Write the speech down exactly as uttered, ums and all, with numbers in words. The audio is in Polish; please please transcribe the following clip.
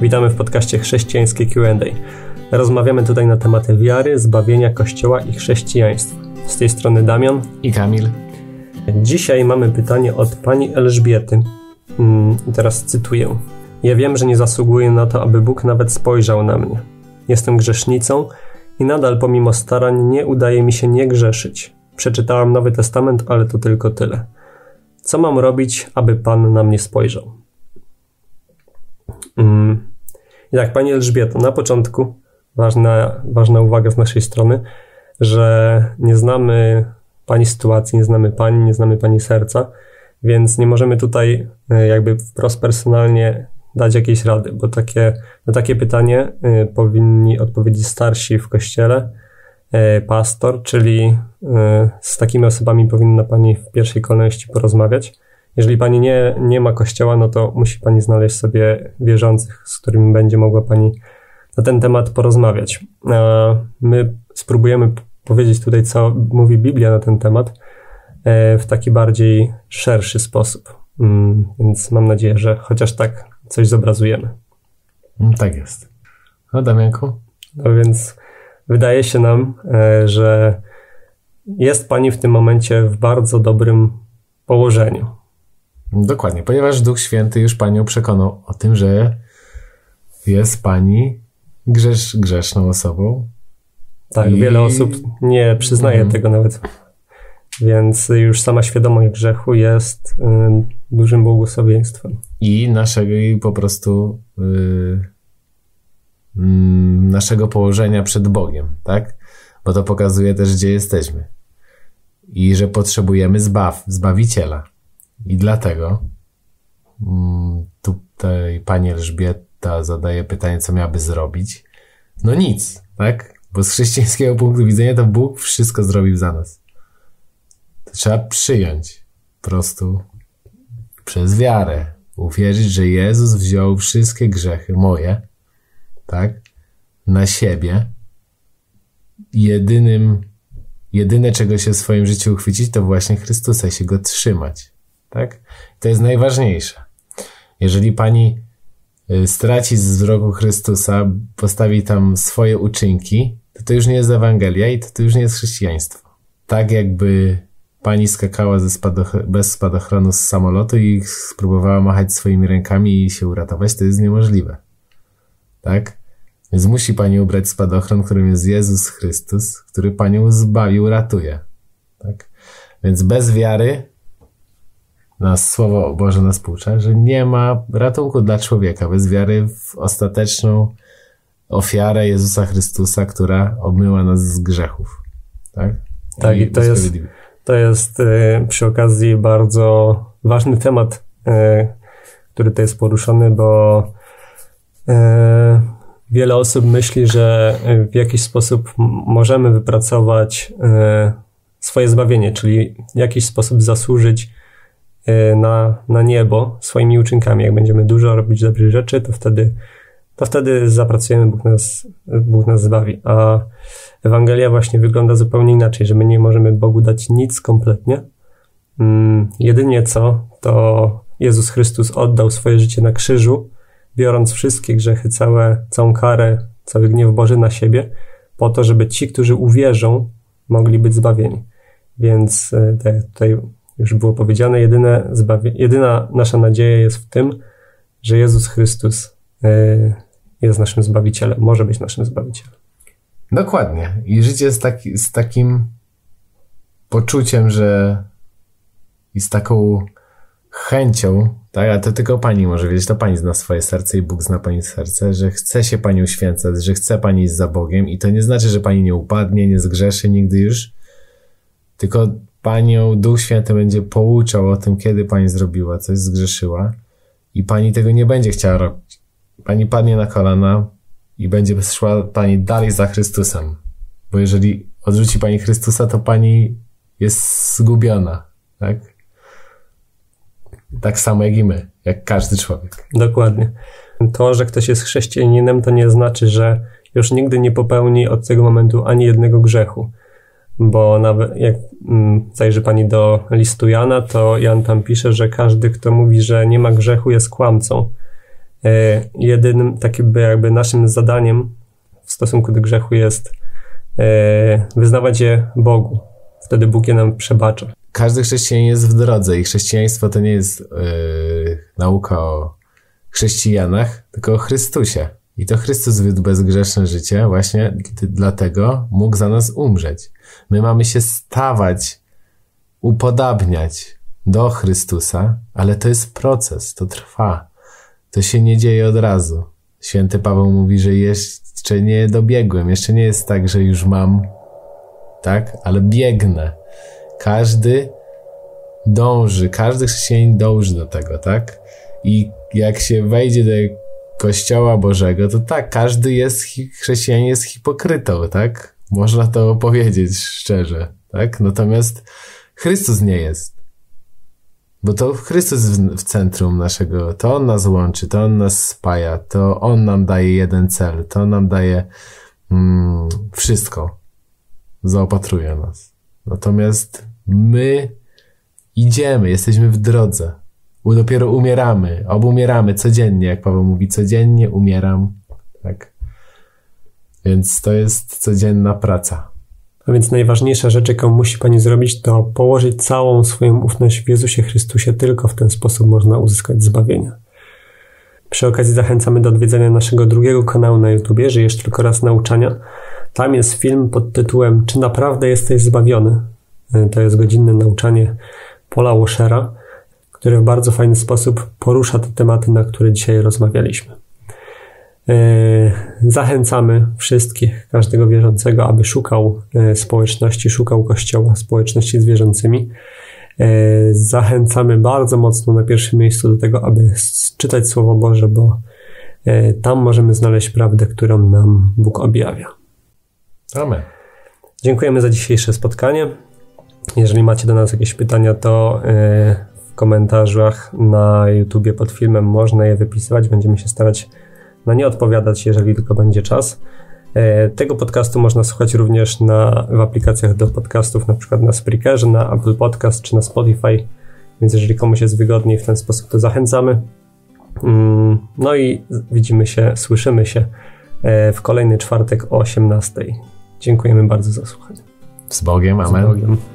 Witamy w podcaście Chrześcijańskie Q and A. Rozmawiamy tutaj na tematy wiary, zbawienia Kościoła i chrześcijaństwa. Z tej strony Damian i Kamil. Dzisiaj mamy pytanie od pani Elżbiety. I teraz cytuję. Ja wiem, że nie zasługuję na to, aby Bóg nawet spojrzał na mnie. Jestem grzesznicą i nadal pomimo starań nie udaje mi się nie grzeszyć. Przeczytałam Nowy Testament, ale to tylko tyle. Co mam robić, aby Pan na mnie spojrzał? Mm. I tak, pani Elżbieto, na początku ważna, ważna uwaga z naszej strony, że nie znamy pani sytuacji, nie znamy pani, nie znamy pani serca, więc nie możemy tutaj jakby wprost personalnie dać jakiejś rady, bo takie, na takie pytanie y, powinni odpowiedzieć starsi w kościele, y, pastor, czyli y, z takimi osobami powinna pani w pierwszej kolejności porozmawiać. Jeżeli pani nie, nie ma kościoła, no to musi pani znaleźć sobie wierzących, z którymi będzie mogła pani na ten temat porozmawiać. A my spróbujemy powiedzieć tutaj, co mówi Biblia na ten temat y, w taki bardziej szerszy sposób. Y, więc mam nadzieję, że chociaż tak coś zobrazujemy. Tak jest. No, Damianku? No więc wydaje się nam, że jest pani w tym momencie w bardzo dobrym położeniu. Dokładnie, ponieważ Duch Święty już panią przekonał o tym, że jest pani grzesz, grzeszną osobą. Tak, I... wiele osób nie przyznaje mm. tego nawet. Więc już sama świadomość grzechu jest y, dużym błogosławieństwem. I naszego i po prostu y, y, naszego położenia przed Bogiem, tak? Bo to pokazuje też, gdzie jesteśmy. I że potrzebujemy zbaw, Zbawiciela. I dlatego y, tutaj pani Elżbieta zadaje pytanie, co miałaby zrobić. No nic, tak? Bo z chrześcijańskiego punktu widzenia to Bóg wszystko zrobił za nas. To trzeba przyjąć po prostu przez wiarę. Uwierzyć, że Jezus wziął wszystkie grzechy moje, tak, na siebie. Jedynym, jedyne, czego się w swoim życiu uchwycić, to właśnie Chrystusa i się Go trzymać, tak. To jest najważniejsze. Jeżeli pani straci z wzroku Chrystusa, postawi tam swoje uczynki, to to już nie jest Ewangelia i to, to już nie jest chrześcijaństwo. Tak jakby pani skakała ze spadoch- bez spadochronu z samolotu i spróbowała machać swoimi rękami i się uratować, to jest niemożliwe. Tak? Więc musi pani ubrać spadochron, którym jest Jezus Chrystus, który panią zbawi, uratuje. Tak? Więc bez wiary, nas Słowo Boże nas poucza, że nie ma ratunku dla człowieka. Bez wiary w ostateczną ofiarę Jezusa Chrystusa, która obmyła nas z grzechów. Tak? Tak, i, i to jest... To jest y, przy okazji bardzo ważny temat, y, który tu jest poruszony, bo y, wiele osób myśli, że w jakiś sposób możemy wypracować y, swoje zbawienie, czyli w jakiś sposób zasłużyć y, na, na niebo swoimi uczynkami. Jak będziemy dużo robić dobrych rzeczy, to wtedy, to wtedy zapracujemy, Bóg nas, Bóg nas zbawi. A Ewangelia właśnie wygląda zupełnie inaczej, że my nie możemy Bogu dać nic kompletnie. Hmm, jedynie co, to Jezus Chrystus oddał swoje życie na krzyżu, biorąc wszystkie grzechy, całe, całą karę, cały gniew Boży na siebie, po to, żeby ci, którzy uwierzą, mogli być zbawieni. Więc tak jak tutaj już było powiedziane, jedyne zbawie, jedyna nasza nadzieja jest w tym, że Jezus Chrystus yy, jest naszym Zbawicielem, może być naszym Zbawicielem. Dokładnie. I życie z, taki, z takim poczuciem, że i z taką chęcią, tak, a to tylko pani może wiedzieć, to pani zna swoje serce i Bóg zna pani serce, że chce się pani uświęcać, że chce pani iść za Bogiem i to nie znaczy, że pani nie upadnie, nie zgrzeszy nigdy już, tylko panią Duch Święty będzie pouczał o tym, kiedy pani zrobiła coś, zgrzeszyła i pani tego nie będzie chciała robić. Pani padnie na kolana i będzie szła pani dalej za Chrystusem. Bo jeżeli odrzuci pani Chrystusa, to pani jest zgubiona. Tak? Tak samo jak i my. Jak każdy człowiek. Dokładnie. To, że ktoś jest chrześcijaninem, to nie znaczy, że już nigdy nie popełni od tego momentu ani jednego grzechu. Bo nawet jak mm, zajrzy pani do listu Jana, to Jan tam pisze, że każdy, kto mówi, że nie ma grzechu, jest kłamcą. Jedynym takim jakby naszym zadaniem w stosunku do grzechu jest wyznawać je Bogu. Wtedy Bóg je nam przebacza. Każdy chrześcijanin jest w drodze i chrześcijaństwo to nie jest yy, nauka o chrześcijanach, tylko o Chrystusie. I to Chrystus wiódł bezgrzeszne życie, właśnie dlatego mógł za nas umrzeć. My mamy się stawać, upodabniać do Chrystusa, ale to jest proces, to trwa. To się nie dzieje od razu. Święty Paweł mówi, że jeszcze nie dobiegłem, jeszcze nie jest tak, że już mam, tak, ale biegnę. Każdy dąży, każdy chrześcijanin dąży do tego, tak? I jak się wejdzie do Kościoła Bożego, to tak, każdy jest, chrześcijanin jest hipokrytą, tak? Można to powiedzieć szczerze, tak? Natomiast Chrystus nie jest. Bo to Chrystus w, w centrum naszego, to On nas łączy, to On nas spaja, to On nam daje jeden cel, to On nam daje mm, wszystko. Zaopatruje nas. Natomiast my idziemy, jesteśmy w drodze. Dopiero umieramy, obumieramy codziennie, jak Paweł mówi, codziennie umieram. Tak. Więc to jest codzienna praca. A więc najważniejsza rzecz, jaką musi Pani zrobić, to położyć całą swoją ufność w Jezusie Chrystusie. Tylko w ten sposób można uzyskać zbawienie. Przy okazji zachęcamy do odwiedzenia naszego drugiego kanału na YouTubie, Żyjesz tylko raz nauczania. Tam jest film pod tytułem Czy naprawdę jesteś zbawiony? To jest godzinne nauczanie Paula Washera, który w bardzo fajny sposób porusza te tematy, na które dzisiaj rozmawialiśmy. Zachęcamy wszystkich, każdego wierzącego, aby szukał społeczności, szukał Kościoła, społeczności z wierzącymi. Zachęcamy bardzo mocno na pierwszym miejscu do tego, aby czytać Słowo Boże, bo tam możemy znaleźć prawdę, którą nam Bóg objawia. Amen. Dziękujemy za dzisiejsze spotkanie. Jeżeli macie do nas jakieś pytania, to w komentarzach na YouTubie pod filmem można je wypisywać. Będziemy się starać na nie odpowiadać, jeżeli tylko będzie czas. Tego podcastu można słuchać również na, w aplikacjach do podcastów, na przykład na Spreakerze, na Apple Podcast czy na Spotify. Więc jeżeli komuś jest wygodniej w ten sposób, to zachęcamy. No i widzimy się, słyszymy się w kolejny czwartek o osiemnastej. Dziękujemy bardzo za słuchanie. Z Bogiem, amen. Z Bogiem.